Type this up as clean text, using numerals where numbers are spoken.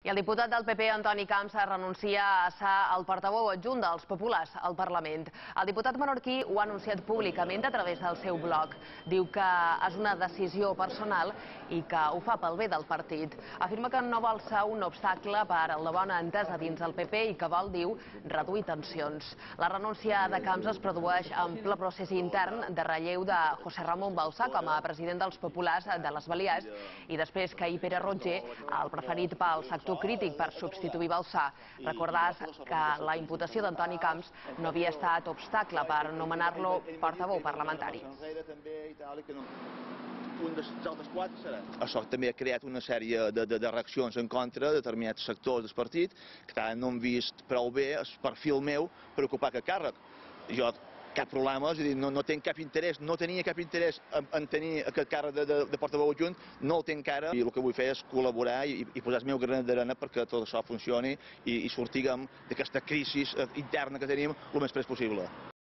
I el diputat del PP, Antoni Camps, renuncia a ser el portaveu adjunt dels populars al Parlament. El diputat menorquí ho ha anunciat públicament a través del seu blog. Diu que és una decisió personal i que ho fa pel bé del partit. Afirma que no vol ser un obstacle per a la bona entesa dins el PP i que vol, diu, reduir tensions. La renúncia de Camps es produeix en ple procés intern de relleu de José Ramón Bauzá com a president dels populars de les Balears i després que ahir Pere Roger, el preferit pel sector crític per substituir Bauzá. Recordàs que la imputació d'Antoni Camps no havia estat obstacle per nomenar-lo portaveu parlamentari. Això també ha creat una sèrie de reaccions en contra de determinats sectors del partit que no han vist prou bé el perfil meu per ocupar aquest càrrec. Jo cap problema, és a dir, no tinc cap interès, no tenia cap interès en tenir aquest càrrec de portaveu adjunt, no el tinc ara i el que vull fer és col·laborar i posar el meu granet d'arena perquè tot això funcioni i sortiguem d'aquesta crisi interna que tenim el més prest possible.